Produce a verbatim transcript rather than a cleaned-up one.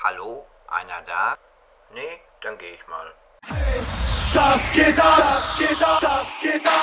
Hallo? Einer da? Nee, dann gehe ich mal. Das geht ab, das geht ab, das geht ab.